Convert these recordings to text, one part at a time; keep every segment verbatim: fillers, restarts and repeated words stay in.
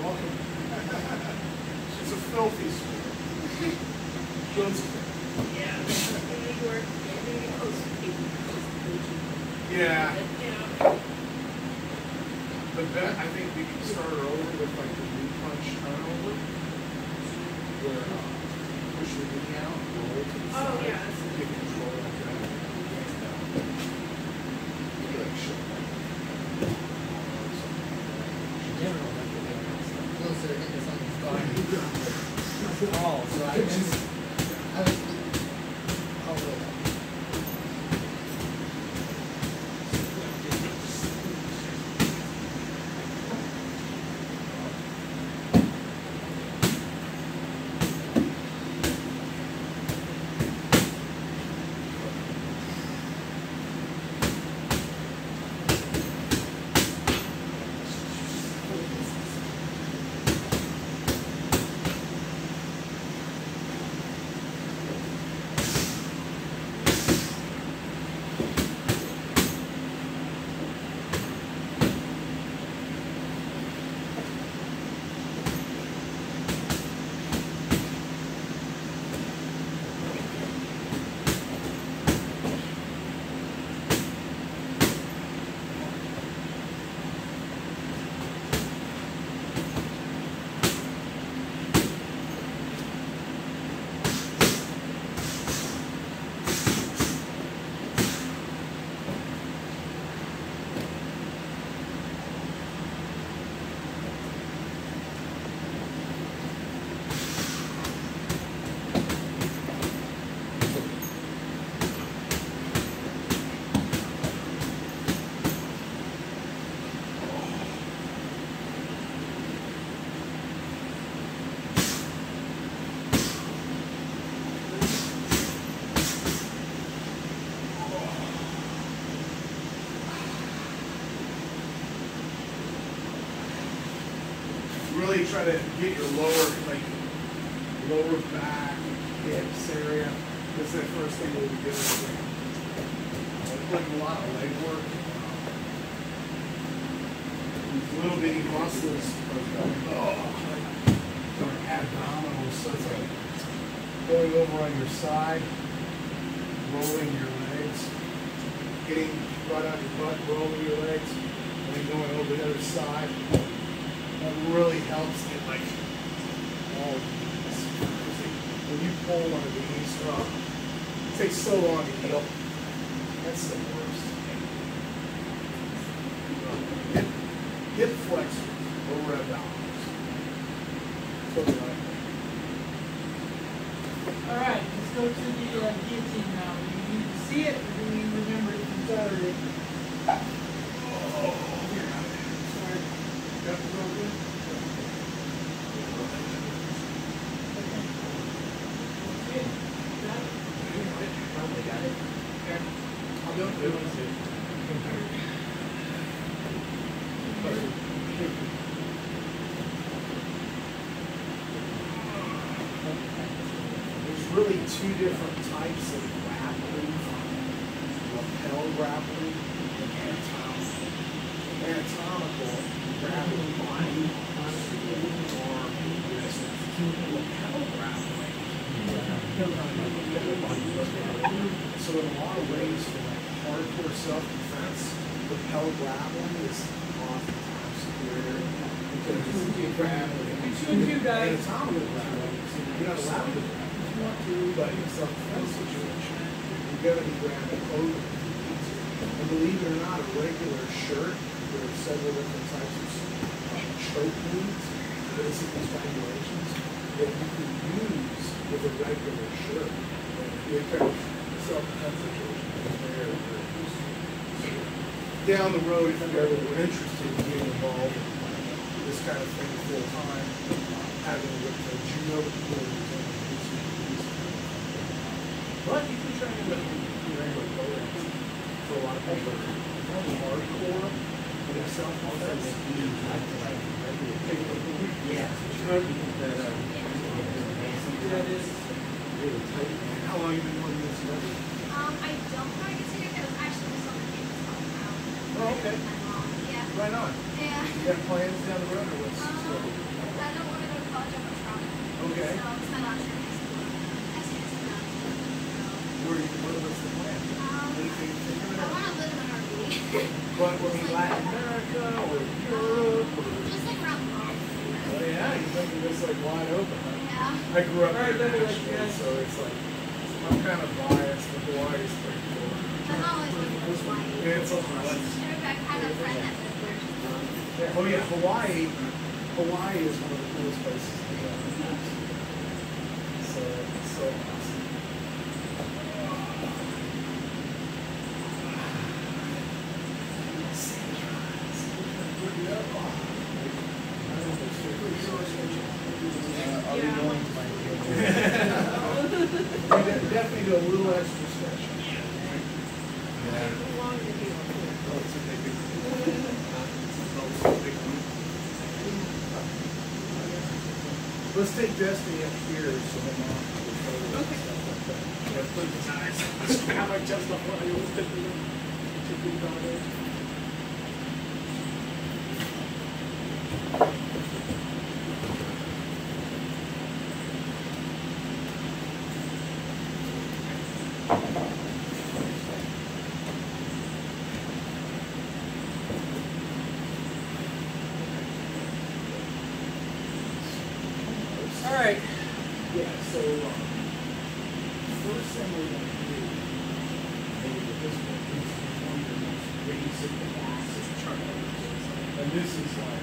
welcome. It's a filthy school. Filthy. Yeah. New York, maybe close to people. Yeah. You know. The bet, I think we can start over with like the knee punch turnover, where uh, push the knee out, roll to the Oh, side, yeah. get control like that. Maybe like shit like that. Closer into something's gone. Oh, so I just, I was, oh, wait. Really try to get your lower, like, lower back, hips area. That's the first thing we'll be doing. Like, like a lot of leg work. These little bitty muscles are going, oh, going abdominals. So it's like going over on your side, rolling your legs, getting right on your butt, rolling your legs, and then going over the other side. That really helps get like all of these. When you pull one of these, uh, it takes so long to heal. That's the worst. Hip, hip flexors over abdominals. Totally right. All right, let's go to the uh, guillotine now. Do you need to see it, or do you remember it from Saturday? Oh, yeah. Sorry. Got the real good? Probably got it. I'll do it. There's really two different types of grappling: lapel grappling and anatomical. Anatomical grappling body, arm, wrist. Lapel grappling. So in a lot of ways, for like hardcore self-defense, lapel grappling is oftentimes superior because you grab Two and two, guys. anatomical grappling. You're not allowed to grab if you want to, but in a self-defense situation, you're going to be grabbing over the feet. And believe it or not, a regular shirt, there are several different types of choke wounds, basically strangulations, that you can use with a regular shirt. You can self-defense situation is very, very useful. Down the road, if you ever were interested in getting involved in this kind of thing full time, having with the judo, but you can train with regular programs for a lot of people. More hardcore, but it's self-defense. Yeah. That is. Really tight. How long have you been doing this? Um, I don't know if it was actually just on the game this whole time. Oh, okay. My mom, yeah. Right on. Yeah. You got plans down the road or what's the story? Um, from. Okay. So it's my last year of high school. As soon as I'm done, Where you, what was the plan? Um, Anything I particular? want to live in an R V. But, I mean, Latin America or Europe or? Just like around the world. Oh yeah, you're making this like wide open, huh? Yeah. I grew up Alright, let me let you internationally, guys- so it's like, I'm kind of biased, but Hawaii is pretty cool. I've always wanted to go to Hawaii. Yeah, it's something I like. I had a friend that lived there. Yeah, oh yeah, Hawaii, Hawaii is one of the coolest places to go. So, it's so awesome. Uh, are we going to my We de- definitely do a little extra stretching. Yeah. How long did you do? Let's take Destiny up here so that mom can get photos and Okay. stuff like that. Yeah, please. Nice. How much just off what I always did to them. Took me down there. All right. Yeah, so, um, first thing we're gonna do, maybe with this one, is one of the most basic analysis charts. And this is like,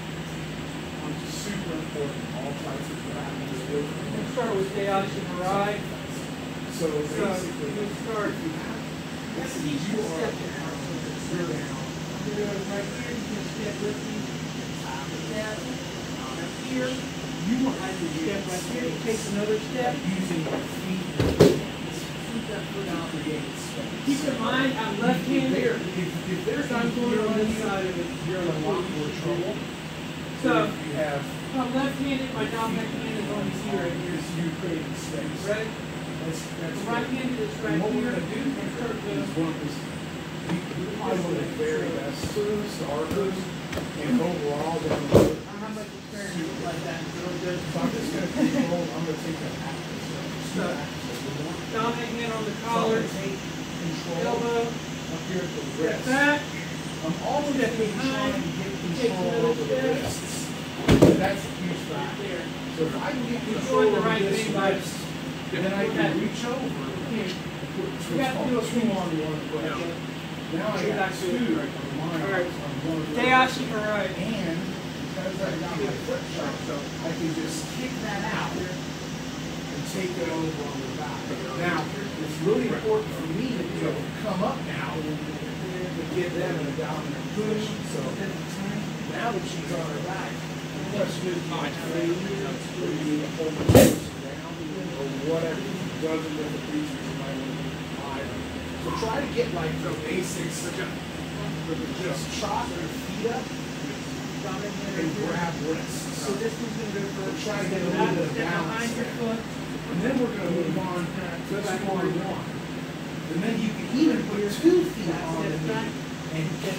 um, super important, all types of parameters. We'll start with Dayashi Marai. So basically, we'll start. if you have, this Let's is teach you you are, step down. you're down. You're doing it right here, you can step with me. Step. Right here. You want I to can step use right here, take another step. using your feet and your hands Keep that foot to out. create space. Keep in mind, I'm left-handed. There, if, if there's So I'm going on this side of it. you're in a lot more trouble. So, If you have, if I'm left-handed, my dominant hand is on here. here, here's you creating space. Ready? That's, that's. The right-handed is right And what we're here. gonna do And start is with- one of this, we, we probably one of the very best starters and overall, we're gonna do it. I don't have much experience like that, so I'm So just- I'm just gonna control, I'm gonna take that active, so. So, dominant hand on the collar, So I'm gonna take control elbow, up here at the step wrist. back. I'm always Step gonna be behind, trying to get take control another over the step. wrists. That's a huge Right factor. there. So if I can get You're control doing the over right this thing by- wrist, then I can reach over. Here. So You have to do a it's two on one, but now I got Exactly. two on one, Alright. on one of the. Dayashi Marai. And because I got my foot shut, so I can just kick that out and take it over on the back. Now, it's really important for me to be able to come up now to get them in a dominant position. So now that she's on her back, the question is, do you or you need to hold the hips down or whatever. Doesn't make a piece you might want to do higher. So try to get like the basics, just chop your feet up Dominant hand and right here. grab wrists. So this one's gonna go first. Try to get a Step little back, bit of step balance behind your there. foot. And then we're gonna move on, just one one. And then you can even put two feet on the knee and get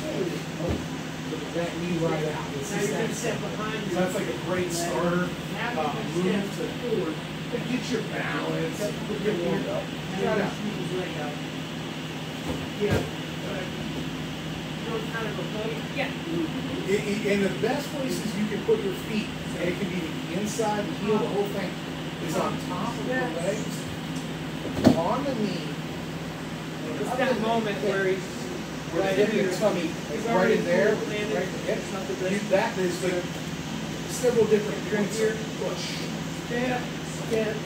that knee right out. It's Now just you're that gonna step simple. behind So your. that's like a great starter, Now uh, you move can to step forward. to get your balance, get warmed up. Now Try you that. shoot his leg out. Yeah. Right. So it's kind of a float. Yeah. I- I- And the best places you can put your feet, and it can be the inside, the heel, the whole thing, is on top of the legs, on the knee. It's that moment where he's. Where the hip and tummy, He's like right already in there, full landed. right in the hip. It's not the best. You- That is like several different Right points here. of push. Step, step.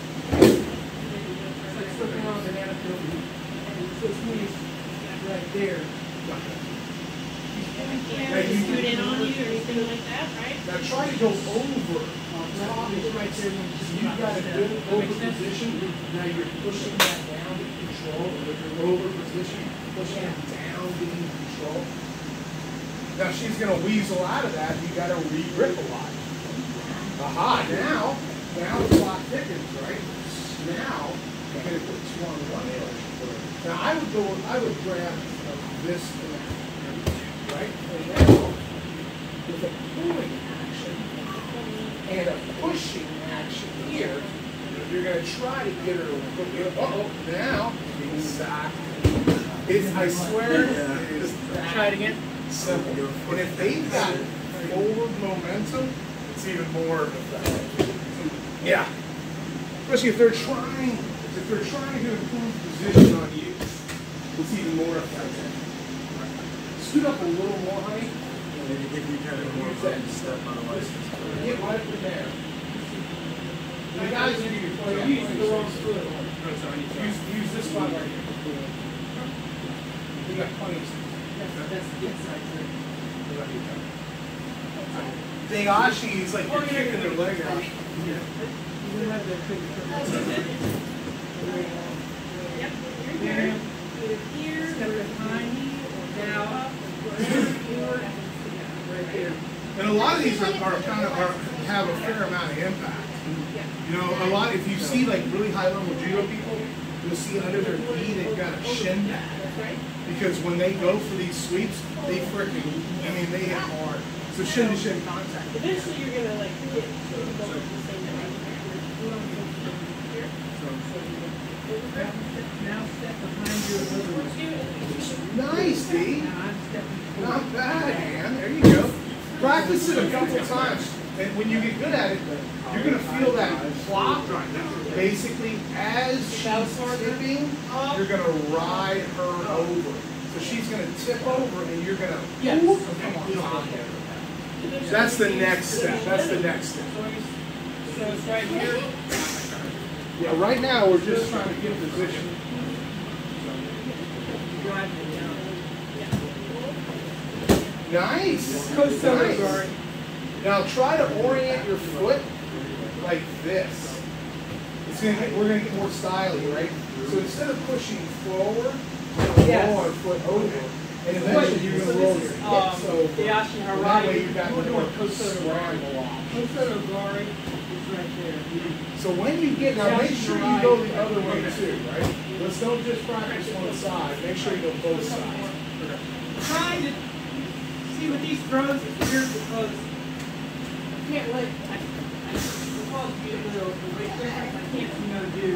It's like slipping on a banana peel. And so it's me, right there. Now you- Scoot in on you or anything like that, right? Now try to go over on Now, top. it's right there when So you you've got a good over position, now you're pushing that down to control, and with your over position, pushing it down, getting control. Now she's gonna weasel out of that, you gotta re-grip a lot. Aha, now, now the clock thickens, right? Now, you're gonna put two on one edge. Now I would go, I would grab uh, this and that, right? And now, with a pulling action and a pushing gonna try to get her to look at, uh-oh, now, exactly. It's, I swear, it is Try it again. simple. And if they've got forward momentum, it's even more effective. Yeah. Especially if they're trying, if they're trying to improve position on you, it's even more effective. Scoot up a little more, honey. Maybe give you kind of more of a step on a license. Get right from there. The guys are using the wrong foot. Use, use this one right here. We got plenty of That's, that's the inside trick. Dayashi is like you're kicking their leg out. You don't have that trick. Yep, you're There. here. You're here, Step we're behind me or now down. up, forward, Right there. And a lot of these are, are kind of are, have a fair amount of impact. You know, a lot. If you see like really high level judo people, you'll see under their knee they've got a shin pad. That's right. Because when they go for these sweeps, they freaking, I mean, they hit hard. So shin to shin contact. Eventually you're gonna like get to the both at the same time. Here. Now step behind you a little bit. Nice, D. Now I'm stepping forward. Not bad, man. There you go. Practice it a couple times. And when you get good at it, you're going to feel that plop. Basically, as she's tipping, you're going to ride her over. So she's going to tip over and you're going to Yes. come on top of her. That's the next step. That's the next step. So it's right here. Yeah, right now we're just trying to get position. Driving it down. Nice. Coast Soto Nice. guard. Now try to orient your foot like this. It's gonna get, we're gonna get more stylish, right? So instead of pushing forward, you're gonna Yes. roll our foot over, and eventually you're gonna roll your hips over. Dayashi And that way Harari. you've got We're more doing Coast Soto guard. scramble off. Coast Soto guard is right there. So when you get now, make sure you go the other way too, right? Let's don't just practice one side. Make sure you go both sides. Trying to see with these throws it's weird because I can't let I, I because you get the, the weight difference, I can't you know do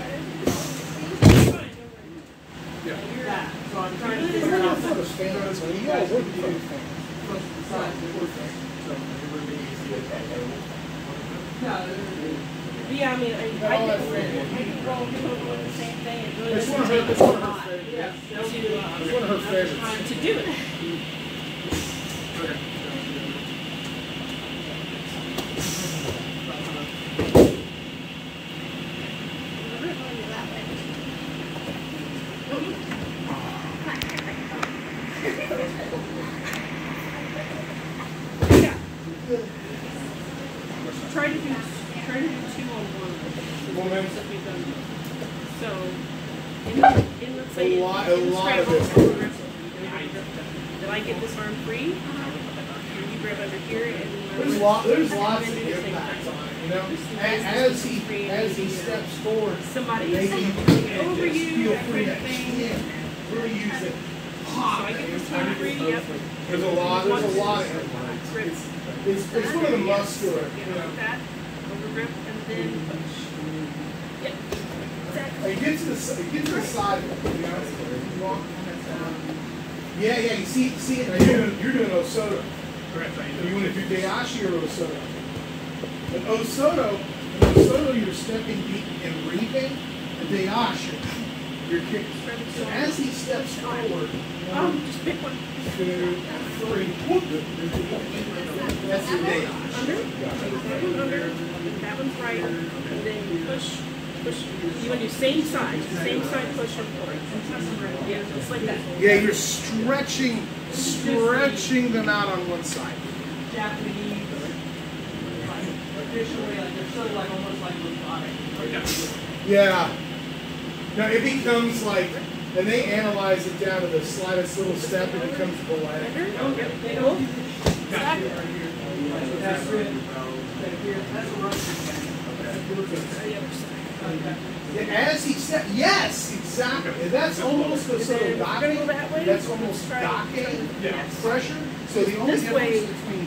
Yeah. that. So I'm trying to We're figure not out for the fans, but you gotta work for the fans. close to the side. No, Yeah, I mean, I, Got all I that think friend. maybe roll people doing the same thing. It really It's doesn't one of her- take it's a one of her lot favorites. to, It's one of her favorites. time to do it. Try to do, try to do two on one. Momentum. That we've done. So, in, in let's say, A lot- in a the lot scramble, of it. or wrestle, did I get this arm free? Here, you grab under here and. There's lot, there's lots and of then do the same impacts thing. on it, you know? As, as he, as he steps forward, Somebody they is can over just you, feel that free kind to of thing. yeah, we're using So pop. I get this arm free, yep. There's a lot, there's a lot of impacts. Grip. It's, it's, it's one of the muscular, You you know, know? like that, over grip, and then push. Yep, exactly. Like, get to the, si- get to the side of it, you know? You walk on that side. Yeah, yeah, you see, see it, now you're doing, you're doing Osoto. Correct. You want to do Dayashi or Osoto? In Osoto, in Osoto you're stepping deep and reaping, and Dayashi, you're kicking. So as he steps forward, Oh, just pick one. two, three, whoop. That's your Dayashi. Under, that one under, that one's right, and then you push, push. You want to do same side, same side push and forward. Yeah, just like that. Yeah, you're stretching, stretching them out on one side. Japanese, like, traditionally, like, they're sort of like, almost like robotic. Yeah. Now it becomes like, and they analyze it down to the slightest little step, it becomes ballet. Oh, yep, They cool. don't do this. Exactly. That's it. Right here, that's a Russian thing. The other side. As he step, yes, exactly. And that's almost the sort of We're gonna go docking. that way. That's almost Try- docking Yes. pressure. So the only This way- difference between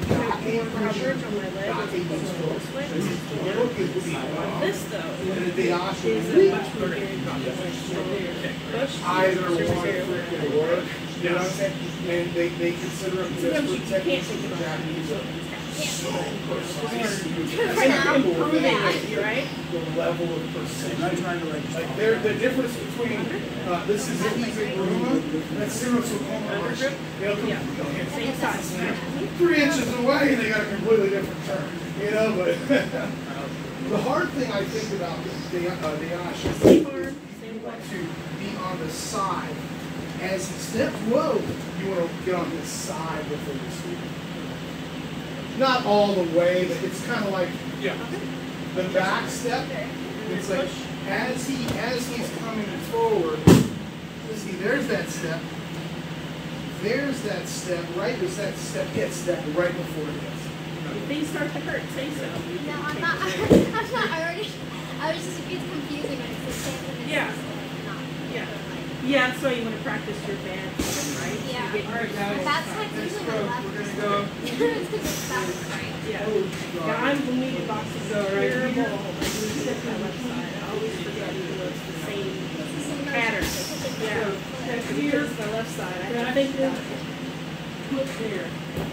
Back pain coverage on my leg back as pain opposed is to full. this way. Look at the This though and the Asha is a much more guaranteed push. either surface one area freaking work. You know what I'm saying? And they, they consider them just Sometimes you for can't techniques think of about it. Japanese are so precise. Right now, improving it, right? The level of I'm not precision. trying to like. Like there, the difference between uh, this is Iki's Ruma, that's Zero Sukoma Arch. They'll come, Yeah. you know, hit Same size. three inches away and they got a completely different turn. You know, but the hard thing I think about the the uh, the Ash is Same you arm, same want leg. to be on the side. As he steps low, you want to get on his side with the sweep. Not all the way, but it's kind of like Yeah. the back step. It's like as he as he's coming forward. See, there's that step. There's that step. Right as that step hits that right before it hits. If things start to hurt, say so. No, I'm not. I'm not. I already. I was just. It's confusing when it's the same thing. as Yeah. this, like, not. Yeah. Like, Yeah, that's why you want to practice your band, right? Yeah. You get All right, guys. That's like Next usually stroke, my left. we're gonna go. It's because it's backwards, right? Yeah. Yeah, I'm bleeding boxes So, are right terrible. here. I do step my left side. I always forget even though it's the same It's the same pattern. motion. Yeah. Step Because here. it's my left side. I Yeah, have to think yeah. about it. Put there.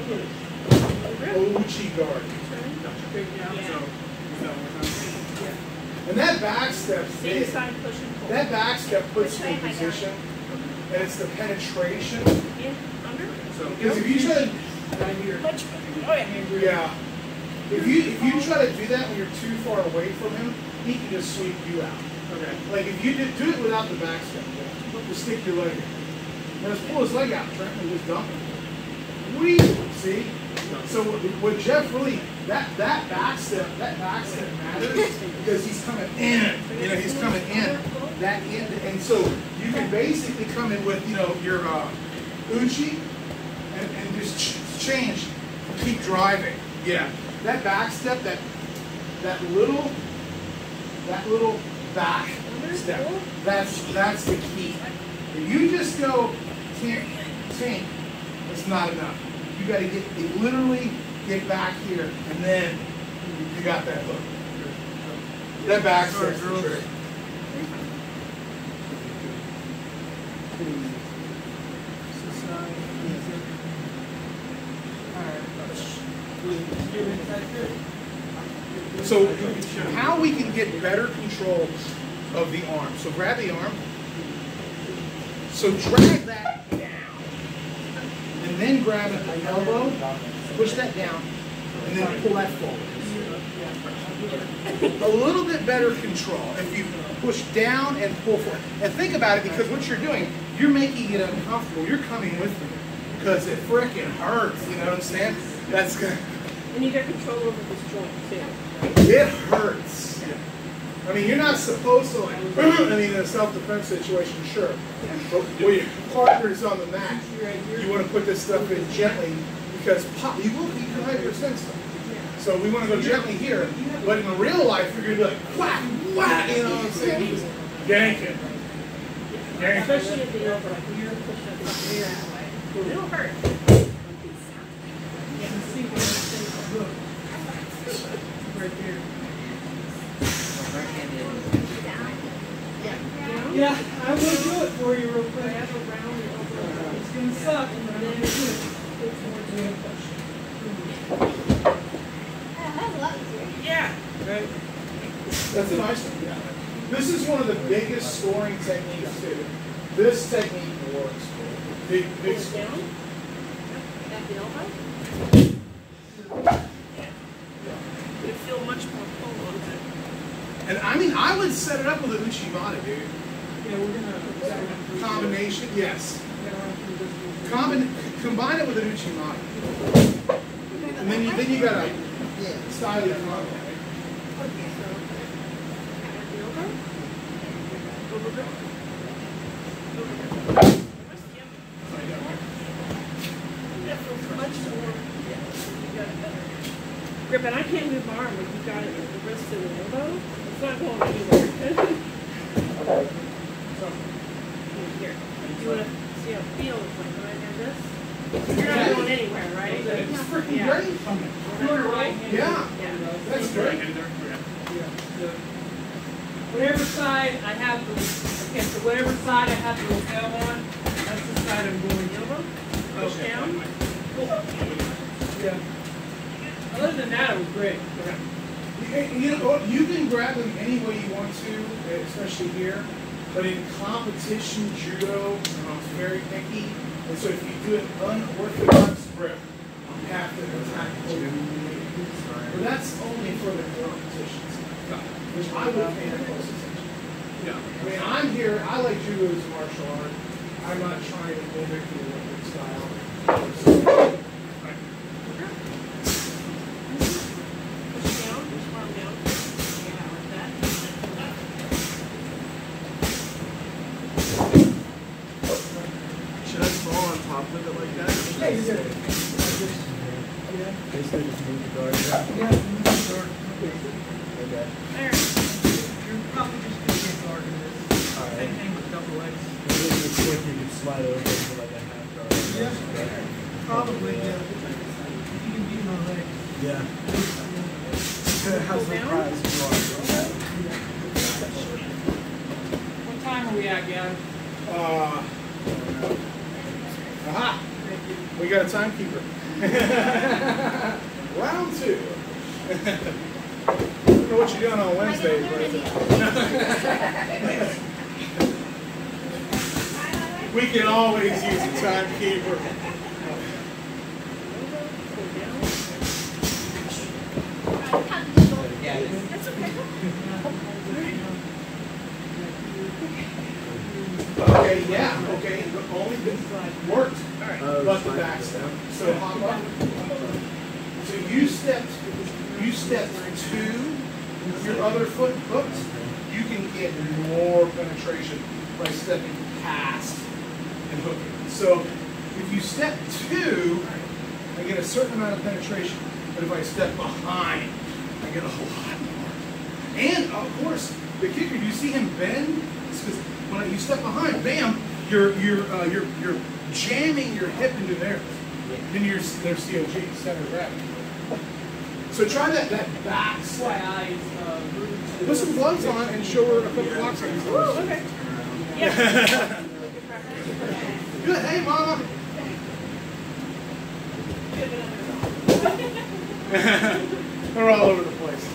Ochi guard. Big down. Yeah. So, so we're not. And that back step, Same it- side push and pull. that back step puts Which you way in am I position, and it's the penetration. In, under. So, Because if you try to, Right here. Which, oh yeah. yeah, if you if you try to do that when you're too far away from him, he can just sweep you out. okay. Like if you did do it without the back step, just stick your leg in. Now just pull his leg out, Trent, and just dump it. Whee! See? So with with Jeff really, that that back step, that back step matters because he's coming in. You know, he's coming in. That in, and so you can basically come in with you know your uh, uchi and, and just ch- change, keep driving. Yeah. That back step, that that little that little back step, that's that's the key. If you just go tink, tink, that's not enough. You got to get you literally get back here, and then you got that hook. That back step's the trick. So how we can get better control of the arm. So grab the arm. So drag that down. And then grab it by elbow, push that down, and then pull that forward. A little bit better control if you push down and pull forward. And think about it, because what you're doing, you're making it uncomfortable. You're coming with me because it frickin' hurts. You know what I'm saying? That's good. And you get control over this joint too. It hurts. I mean, you're not supposed to like, I mean, in a self-defense situation, sure. But when your partner's on the mat, you want to put this stuff in gently because pop, you will be hypersensitive. So we want to go gently here, but in real life, you're going to be like, whack, whack, you know what I'm saying? Yank it. Yank it. Especially at the elbow, like when you're pushing up the rear that way. It'll hurt. You can see where it's hook. Right there. Yeah. Yeah, I will do it for you real quick. Grab around your elbow. It's gonna suck, And but I'm then gonna do it. pull towards you and push. Yeah, that's a lot easier. Yeah. Right? That's a nice one. Yeah. This is one of the biggest scoring techniques too. This technique works. Big, Pull big it score. down. At the elbow. You feel much more pull on that. And I mean, I would set it up with a Uchimata, dude. Yeah, we're gonna. Combination, yes. Yeah. Combin, combine it with an Uchimata. And then you, then you got a Yeah. style of combo. At the elbow. Over grip. Over grip. That feels much more. You got it better. Grip, and I can't move my arm, but you got it with the wrist and the elbow. It's not going anywhere. So, here. You want to see how it feels like when I do this? You're not going anywhere, right? It's freaking Yeah. great. Doing it right. Yeah, Yeah. that's great. Whatever side I have the, okay, so whatever side I have the lapel on, that's the side I'm going over. Push down. Yeah. Other than that, it was great. You you know, what, you can grab them any way you want to, especially here. But in competition judo, um, it's very picky. And so if you do an unorthodox grip, you have to attack over. But that's only for the competitions, which I will pay close attention. Yeah. I mean, I'm here, I like judo as a martial art. I'm not trying to mimic the Olympic style. Push down, push arm down. Yeah, like that. Should I fall on top of it like that? Yeah, you get it. Basically just move the guard. Yeah. Okay. There. You're probably just going to get guard in this. Alright. Same thing with double legs. Maybe it's quick, you can slide over to like a half guard. Yeah. Probably, yeah. If you can beat my legs. Yeah. Pull down. What time are we at, guys? Uh, aha! We got a timekeeper. Round two. I don't know what you're doing on Wednesdays, but we can always use a timekeeper. That's okay. Okay, yeah, okay, the only bit worked, Oh, but the back step. So hop up. So you stepped, you stepped to your other foot hooked. You can get more penetration by stepping past and hooking. So if you step two, I get a certain amount of penetration. But if I step behind, I get a whole lot more. And of course, the kicker, you see him bend? It's because when you step behind, bam, you're you're uh, you're you're jamming your hip into theirs. Then you're their C O G, center of gravity. So try that that back That's slide. why I uh, moved to Put some gloves on and show her a couple blocks on these. Oh, okay. Yeah. Good. Hey, mama. They're all over the place.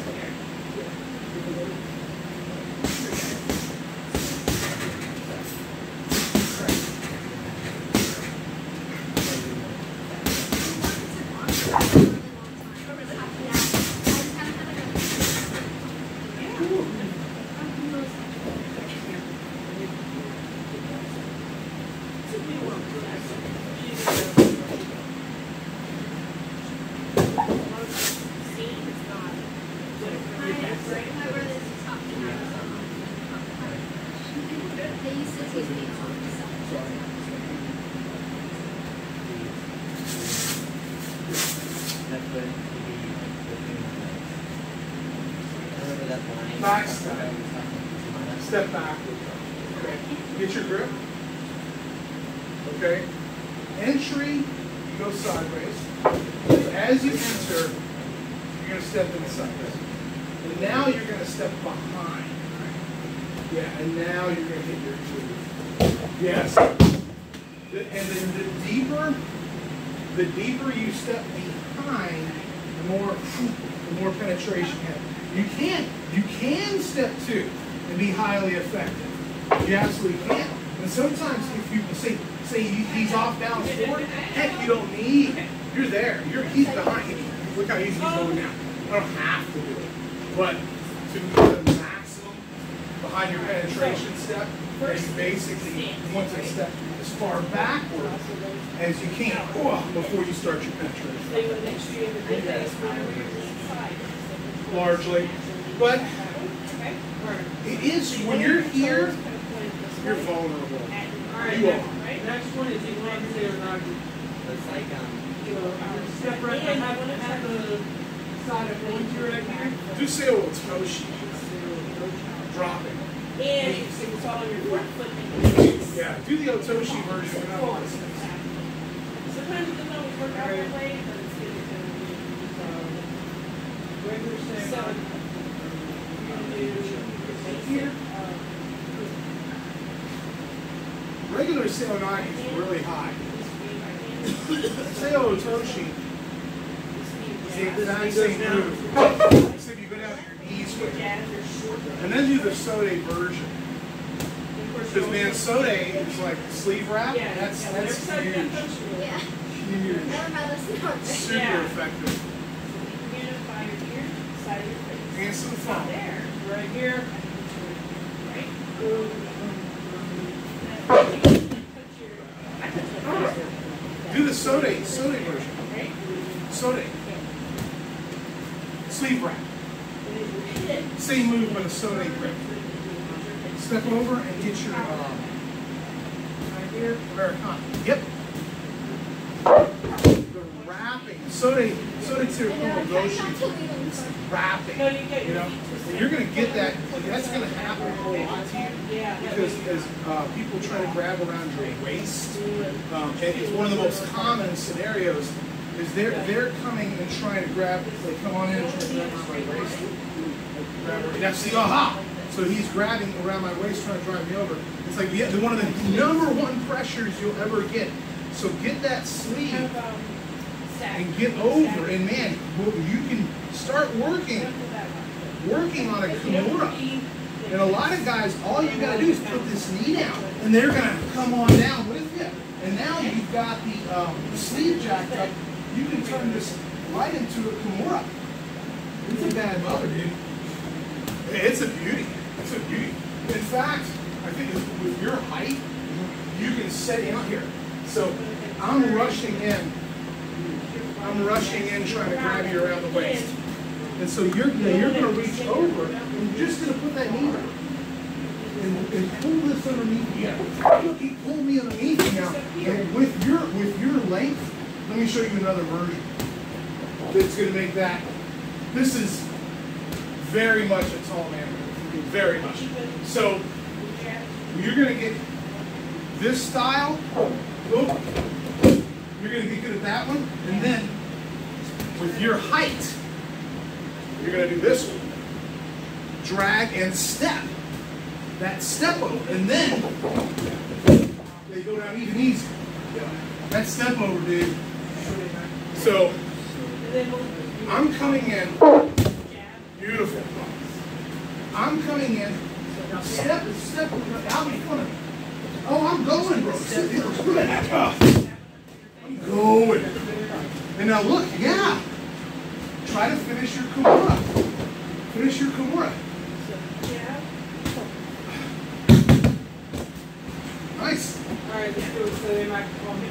Back step. Step backward. Okay. Get your grip. Okay. Entry, you go sideways. As you enter, you're going to step in sideways. And now you're going to step behind. Yeah, and now you're going to hit your two. Yes. The- And then the deeper, the deeper you step behind, the more, the more penetration you have. You can, you can step two and be highly effective. You absolutely can. And sometimes if you say, say he's off balance forward, heck, you don't need, you're there. You're, he's behind you. Look how easy he's going down. I don't have to do it. But to get the maximum behind your penetration step, you basically want to step as far backward as you can before you start your penetration. So you want to make sure you have a good base whenever you're inside. Largely. But it is, when you're here, you're vulnerable. Alright, You next, are. next one is Elonze or Nagi. It's like, um, Step right, I have, I have the side of going to right here. Do say a little toshi. Drop it. And it's all on your front foot. Yeah, do the Otoshi version. We're not on this. So sometimes it doesn't always work out that way, but it's good to So, regular same. So, You're gonna do right here. Regular Seonagi is really high. Seo Otoshi is the exact same move. Except you go down to your knees with it. And then do the Sode version. Because man, Sode is like sleeve wrap. Yeah, That's yeah, that's whatever side you got huge. coached with. Yeah. Huge. Never mind, that's not Super Yeah. effective. Unify your ear, side of your face. And some It's not fun. there, Right here. right? Do the Sode, Sode version. Right? Sode. Sleeve wrap. And then you hit it. Same move, but a Sode grip. Step over and get your um, Right here. Americana. Yep. The wrapping. Sode, Sode Tsurukomo Goshi is wrapping. No, you get You your know, feet twisted. and you're going to get that. That's going to happen a whole lot to you. Yeah. Because as uh, people try to grab around your waist, um, and it's one of the most common scenarios, is they're they're coming and trying to grab, they come on in and try to grab around my waist. Grab her. That's the aha! So he's grabbing around my waist trying to drive me over. It's like yeah, the one of the number one pressures you'll ever get. So get that sleeve Kind of, um, stack. and get over, and man, you can start working, Don't do that one. working on a If you don't Kimura. be- And a lot of guys, all you gotta do is put this knee down, and they're gonna come on down with you. And now you've got the um, sleeve jacked up. You can turn this right into a Kimura. It's a bad mother, dude. It's a beauty. It's a beauty. In fact, I think with with your height, you can set in here. So I'm rushing in. I'm rushing in, trying to grab you around the waist. And so you're you're gonna reach over, and you're just gonna put that knee down. And, and pull this underneath you. Look, he pulled me underneath you now. And with your with your length, let me show you another version. That's gonna make that. This is very much a tall man move. Very much. So you're gonna get this style. Oop. You're gonna get good at that one, and then with your height, you're gonna do this one. Drag and step. That step over, and then they go down even easier. That step over, dude. So I'm coming in. Beautiful. I'm coming in. Now step is step out in front of me. Oh, I'm going, bro. Sit there. I'm going. And now look, yeah. Try to finish your Kimura. Finish your Kimura. Nice. All right, let's go to the microphone.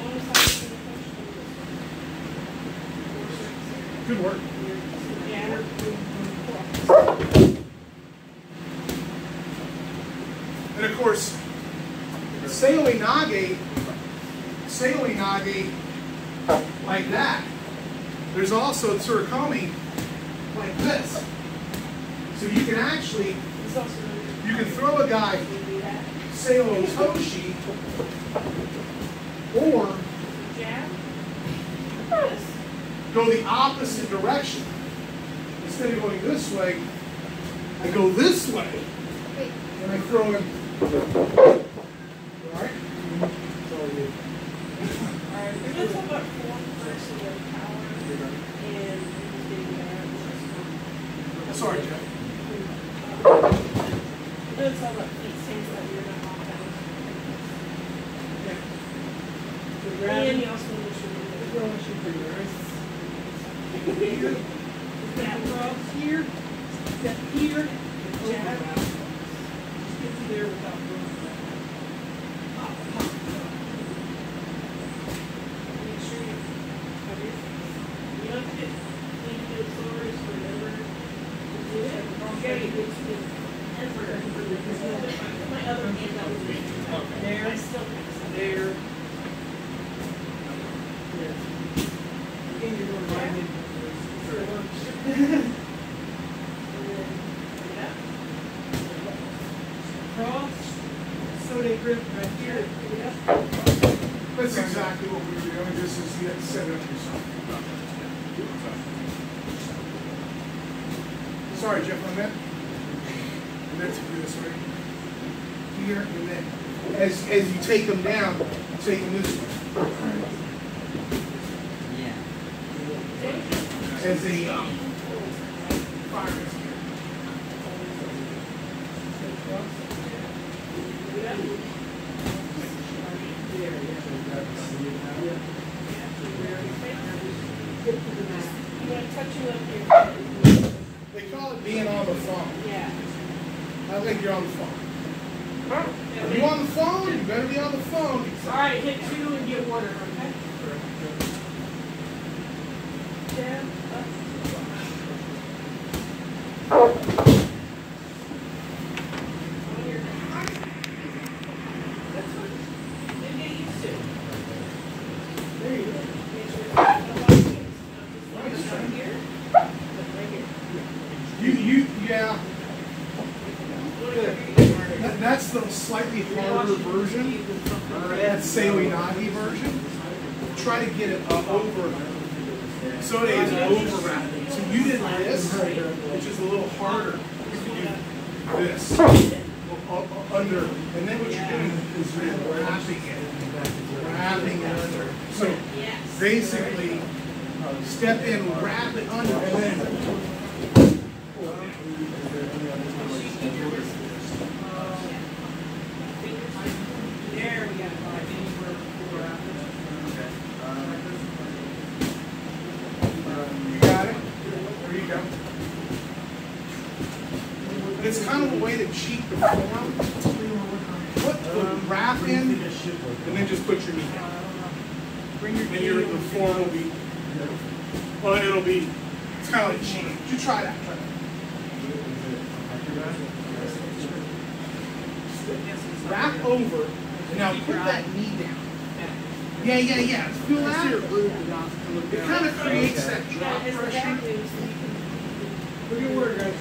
Good work. And of course, Seo Inage, Seo Inage like that. There's also Tsurukomi like this. So you can actually, you can throw a guy Seo Otoshi, or go the opposite direction. Instead of going this way, I go this way, Wait. and I throw him. All right? It's all you. Alright, we're gonna talk about form first and then power and the Sorry, Jeff. We're gonna talk about these things that you're not off Okay. So that. grab And it. you also want to shoot We're going to shoot for your wrist. it. Step across here. Step here. And Jab. over. Just get to there without going back. Pop, pop, pop. Make sure you have your face. You don't have to leave good stories for whatever. You have very good skin. And for my other hand, that was me. There. I still have There. There. Again, you're going right into it. Cross. So they grip right here. That's exactly what we were doing. This is so you have to set it up yourself. Sorry, Jeff, I meant, I meant to do this right here, and then as, as you take them down, you take them this way. Yeah. As a um, fire escape. You want to touch you up here? They call it being on the phone. Yeah. I think you're on the phone. If you're on the phone, you better be on the phone. All right, hit two and get water, okay? Down, up. On your back. That's what they get used to. There you go. Make sure it's not right here. Right here. You, you, yeah. That, that's the slightly harder version. That's Seoi Nagi version. Try to get it up over. So it is overwrapping. So you did this, which is a little harder. You do this under, and then what you're doing is you're wrapping it, wrapping it under. So basically, step in, wrap it under, and then. There we got five anywhere before or after. You got it? There you go. But it's kind of a way to cheat the form. Put the wrap in, and then just put your knee down. Bring your And your, the form will be, well, it'll be, it's kind of like cheating. You try that. Try that. Wrap over, and now put that knee down. Yeah, yeah, yeah. Feel that? It kind of creates that drop That is the pressure. back move, so you can. Look at word, guys.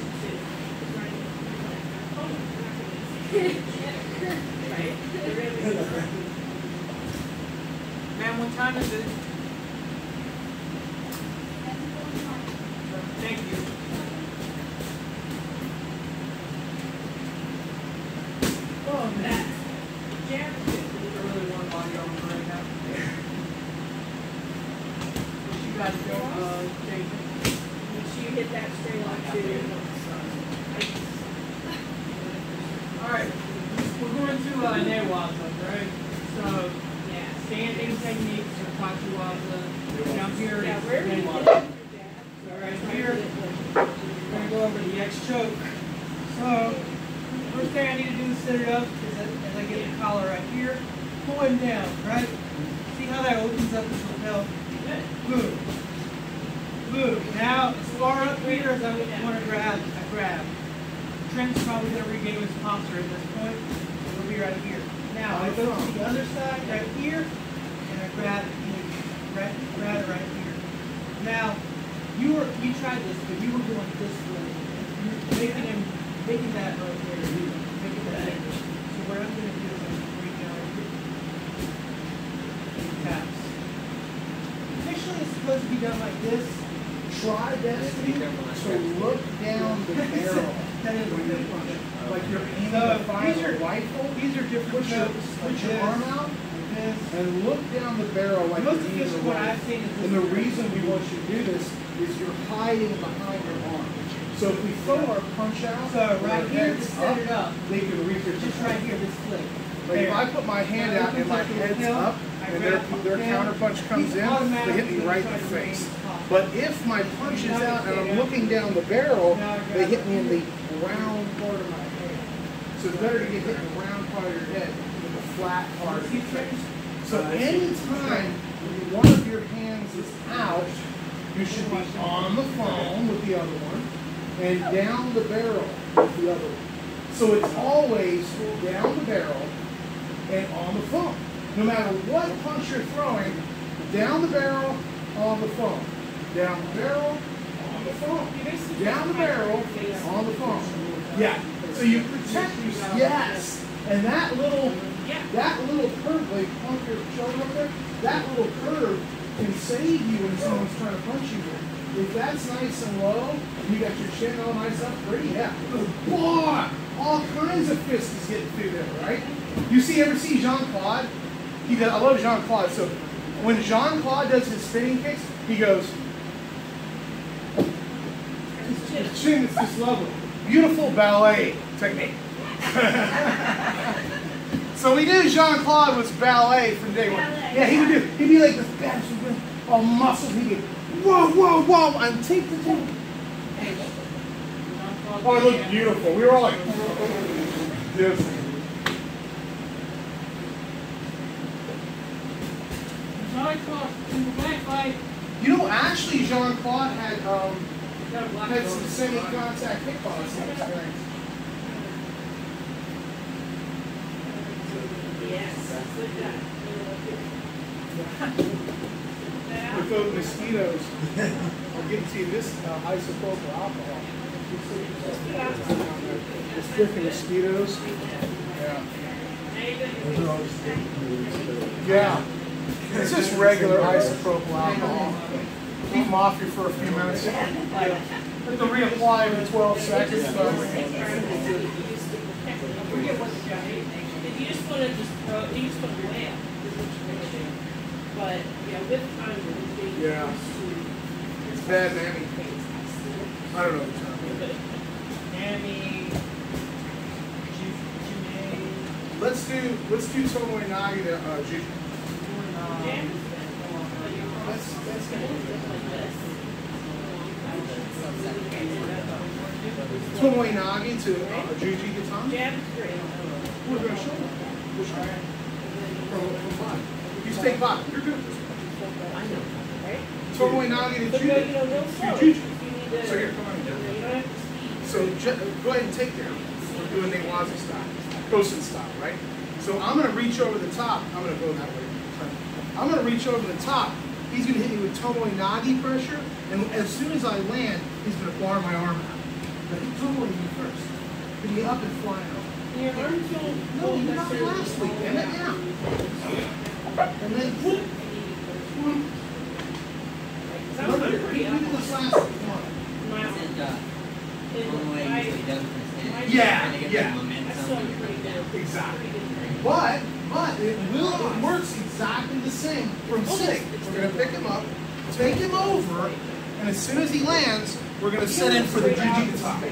Ma'am, what time is it? Thank you. Oh, man. Jab. I really want body armor right now. What you got to go, uh, Jason? Make sure you hit that straight on too. Alright, we're going to uh, Newaza, right? So, Yeah. standing techniques are Pachiwaza. Down here Yeah, is where do you hit Newaza. your jab? So right here, we're going to go over the X choke. So, first thing I need to do is set it up is that as I get the collar right here, pull him down, right? See how that opens up his lapel? Move. Move. Now, as far up here as I want to grab, I grab. Trent's probably going to regain his posture at this point. It'll be right here. Now, I go to the other side right here, and I grab it, right, grab it right here. Now, you were you tried this, but you were going this way. You're making him, making that right there, making that angle. So what I'm going to do is I'm going to bring down right here. Taps. Officially, it's supposed to be done like this. Try Destiny to look down the barrel. That is When what you punch it. Like you're aiming So, to fire these a are- rifle. These are different Put your, chokes. put like your this, arm out like this. and look down the barrel like Most you're aiming efficient a one I've rifle. seen is this. And the reason we want you to do this is you're hiding behind your arm. So if we throw our punch out, So right our here, heads just set it up. they can reach your Just right here, this flick. Like if There. I put my hand Now, out and my opens up head's the lapel, up I and their, grab their the lapel, counter punch comes he's in, they automatically hit me right in gonna the try to face. regain his posture. But if my punch is out and I'm looking down the barrel, Now I they grab hit me in the it. round part of my head. So it's better to get hit in the round part of your head than the flat part of your face. So anytime one of your hands is out, you should be on the phone with the other one and down the barrel with the other one. So it's always down the barrel and on the phone. No matter what punch you're throwing, down the barrel, on the phone. Down the barrel, on the phone. Down the barrel, on the phone. Yeah. So you protect yourself. Yes. And that little, that little curve, like on your shoulder up there, that little curve can save you when someone's trying to punch you. If that's nice and low, and you got your chin all nice up pretty, yeah. Boy, all kinds of fists is getting through there, right? You see, ever see Jean-Claude? He does, I love Jean-Claude. So when Jean-Claude does his spinning kicks, he goes, his chin is just lovely. Beautiful ballet technique. So we knew Jean-Claude was ballet from day one. Yeah, he would do, he'd be like this, bad, all muscles, he'd be, whoa, whoa, whoa, and take the thing. Oh, it looked beautiful. We were all like, this. Jean-Claude, in the black light. You know, actually, Jean-Claude had um, had some semi-contact kickboxing experience. Yes, like that. With those mosquitoes, I'll give to you this uh, isopropyl alcohol. It's freaking mosquitoes. Yeah. Yeah. It's just regular isopropyl alcohol. Keep them off you for a few minutes. Have to reapply every twelve seconds. So. You just want to just throw, you just want to lay up, but yeah, with time, Yeah. It's bad, mammy. I don't know the term. Mammy. Let's do let's do Tomoe Nagi to uh, Juju. That's that's Tomoe Nagi to uh, Juji Gatame. jab is great. We're going to show them. Which one? From, from five. You stay five. You're good. Right? Tomoe Nagi to But no, you Juju. know, no slow. Juju. You need to, So here, come on. you know, you don't have to speed. So ju- go ahead and take down. We're doing Newazi style, Kosen style, right? So I'm going to reach over the top. I'm going to go that way. I'm going to reach over the top. He's going to hit me with Tomoe Nagi pressure, and as soon as I land, he's going to bar my arm out. But he Tomoe me first. He'll be up and flying over. Your arms don't. No, you're not last week. And then out. And then whoop, whoop. Sounds Look, like we pretty did this last week. Come on. Wow. And, uh, one way I- usually does it from standing. Yeah, Trying to get yeah. that I momentum saw when it you're pretty coming down. good. Exactly. Pretty good. But, but it will, it works exactly the same from sitting. We're going to pick him up, take him over, and as soon as he lands, we're going to set in for the Juji Gatame.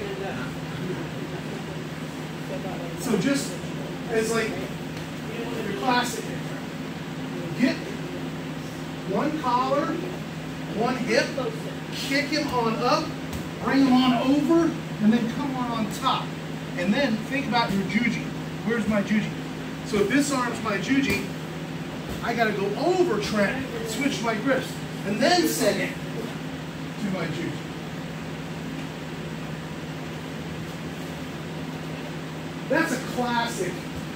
So just as like your classic, get one collar, one hip, kick him on up, bring him on over, and then come on on top. And then think about your juji. Where's my juji? So if this arm's my juji, I gotta go over Trent, switch my grips, and then set in to my juji. That's a classic,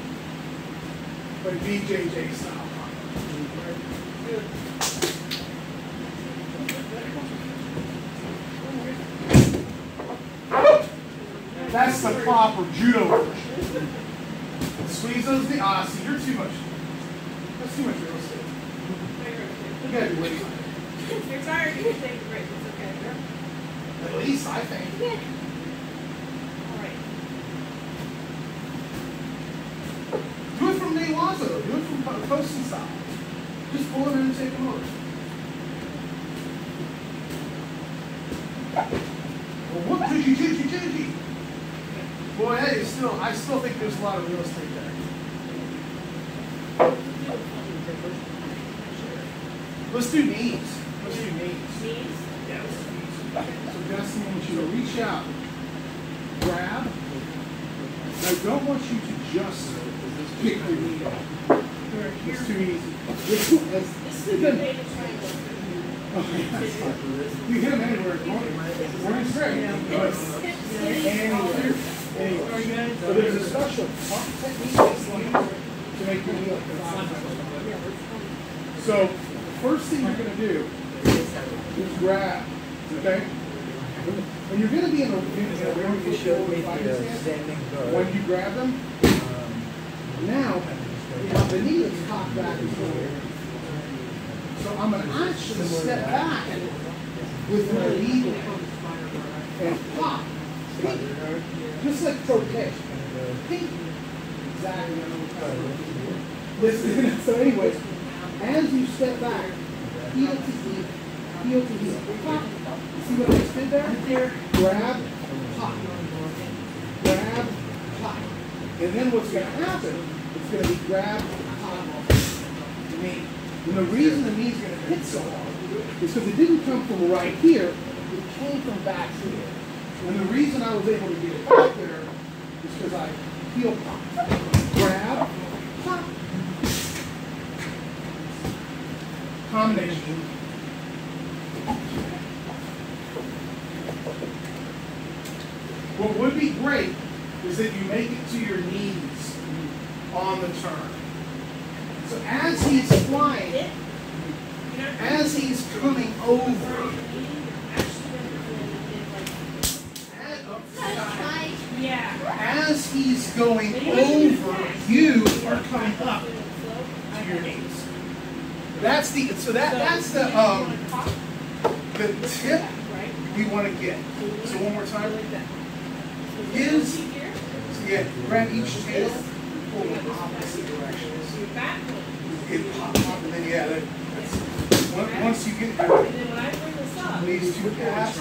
like B J J style. That's the proper judo version. Squeeze those the ah, see, you're too much. That's too much real estate. You gotta be waiting. If you're tired, you can take a break. It's okay. At least I think. All right. Do it from Newaza though. Do it from Kosen style. Just pull him in and take him over. Well, whoop, juji, juji, juji. Boy, that is still, I still think there's a lot of real estate there. Let's do knees. Let's do knees. Knees. Yeah, let's do knees. So Justin, I want you to reach out, grab. I don't want you to just kick your knee out. It's too easy. This is, This is a good day to try and work. you hit him anywhere. Morning straight. Anywhere. Anywhere. So there's a special technique that's used to make your knee like So the first thing you're going to do is grab. Okay? When you're going to be in a when you showed me when you grab them, now the knee is cocked back and forward. So I'm going to actually step back with my knee and pop. Pink. Just like croquet. Pink. Exactly. Listen, so anyways, as you step back, heel to heel, heel to heel. Pop. See what I just did there? There. Grab, pop. Grab, pop. And then what's going to happen, it's going to be grab, pop, knee. And the reason the knee's going to hit so hard is because it didn't come from right here, it came from back here. And the reason I was able to get it back there is because I heel pop. Grab, pop. Combination. What would be great is that you make it to your knees on the turn. So as he's flying, as he's coming over, Yeah. as he's going over, you are coming up to your knees. That's the so that that's the um the tip we want to get. So one more time. Is so yeah, grab each tail, pull in opposite directions. It pop up and then yeah, that, that's once- once you get there, And then when I bring this up, these two calves,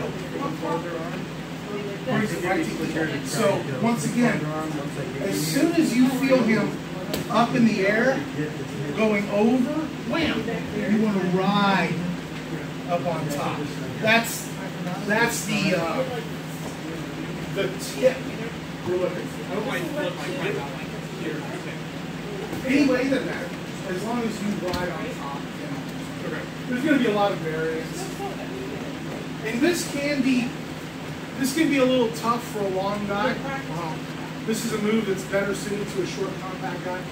brings it right to here. So once again, as soon as you feel him up in the air, going over, wham, you want to ride up on top. That's that's the uh, the tip we're looking for. Anyway, it doesn't matter. As long as you ride on top, you know. Okay. There's going to be a lot of variance. And this can be this can be a little tough for a long guy. Wow. This is a move that's better suited to a short, compact guy.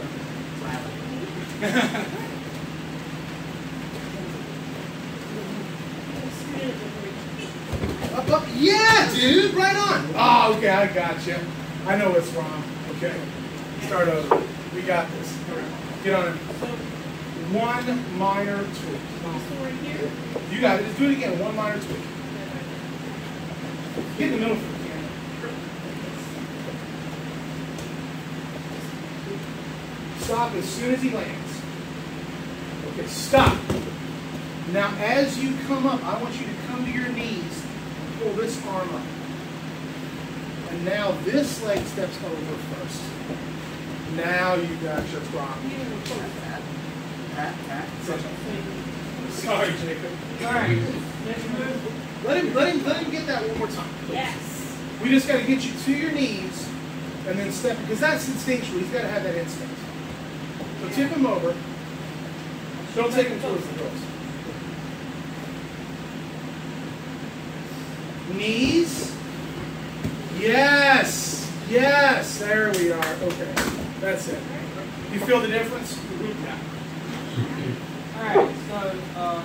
Up, up. Yeah, dude, right on. Oh, okay, I got you. I know what's wrong. Okay, start over. We got this. Get on it. One minor tweak. You got it. Just do it again. One minor tweak. Get in the middle for the camera. Stop as soon as he lands. Okay, stop. Now, as you come up, I want you to come to your knees and pull this arm up. And now this leg steps over first. Now you got your prop. Pat, pat. Sorry, Jacob. All right. Let him, let him, let him get that one more time. yes. We just got to get you to your knees and then step, because that's instinctual. He's got to have that instinct. So tip him over. Don't take him towards the girls. Knees. Yes. Yes. There we are. Okay. That's it. You feel the difference? Yeah. Alright, so, uh,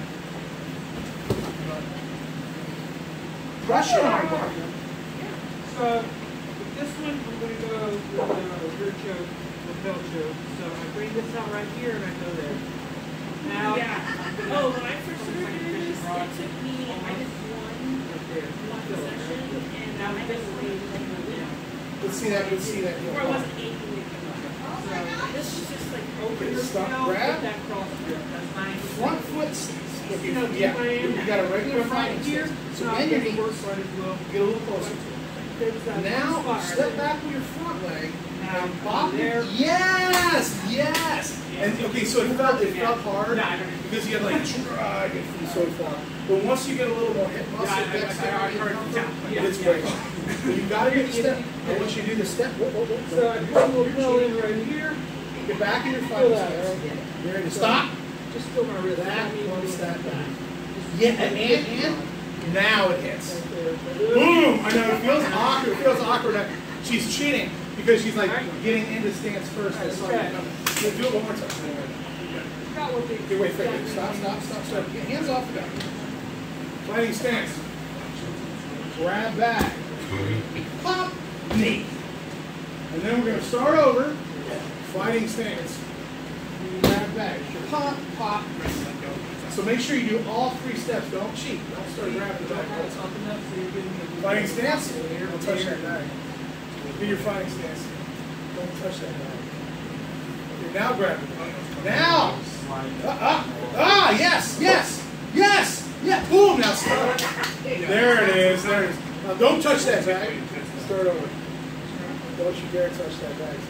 Brush your arm. so, with this one, I'm going to go with the rear choke, the belt choke. So I bring this out right here and I go there. Now, Yeah. Oh, when I first started doing this, it took me, I did one, right there. one session, and Now I this just way, waited like a week. Let's see that. Let's see that. Before I wasn't aching it. So, This was just like open Okay, your stop, tail, grab. get that cross grip. That's nice. Front foot. You know, Yeah. deep I am. You got a regular From front right here. So now bend your this knee. works right as well. Get a little closer to it. There's that Now, spot right step there. back with your front leg Now, and bop there. it. Yes, yes. And okay, so it felt it felt hard Yeah, I know. because you had like drag it from so far. But once you get a little more hip muscle, Yeah, I- I- I- I dexterity, heard comfort, it. Yeah, it's yeah. great. But you gotta get the step. I want you to do the step. Whoa, whoa, whoa. So I put a little pedal in right here. Get back in your Feel fighting that, stance. right? You're ready to stop. Just feel my wrist. That one step back. Yeah, and, and, and now it hits. Boom! I know it feels awkward. It feels awkward. That she's cheating because she's like getting into stance first. I saw you coming. So do it one more time. Got what they Okay, wait, wait, wait. Stop, stop, stop, stop. Get hands off the gun. Fighting stance. Grab back. Pop. Knee. And then we're going to start over. Fighting stance. You grab back. Pop, pop, let go. So make sure you do all three steps. Don't cheat. Don't start grabbing the bag. It's up enough so you're getting the Fighting stance. Don't touch that bag. Do your fighting stance. Don't touch that bag. Okay, now grab it. Now. Ah, ah, ah, yes, yes, yes, yeah. Boom. Now start. There it is. There it is. Now don't touch that bag. Start over. Don't you dare touch that bag.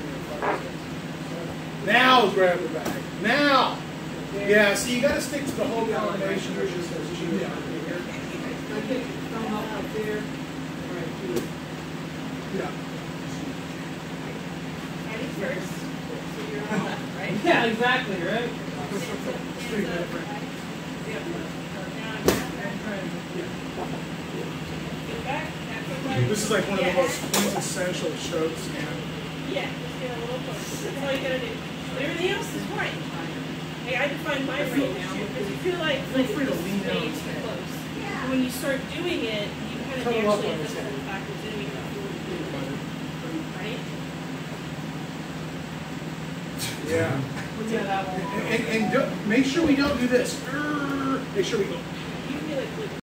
Now grab the bag. Now. Yeah, so you got to stick to the whole combination or just as cheating. I get thumb up right there, right here. Yeah. Ready first, so you're on the left, right? Yeah, exactly, right? Straight Hands up. different. Yep. Now I'm back. Get back, that's okay. This is like one of the Yeah. most quintessential strokes, and Yeah, just get a little closer. That's all you gotta do. But everything else is right. Hey, I define my right now because you feel like Feel like free to this lean is down way and too stand. close. And when you start doing it, you kind of Cuddle up naturally on end his up head. going backwards anyway. Right? yeah. Yeah, that one. And, and, and do, make sure we don't do this. Make sure we go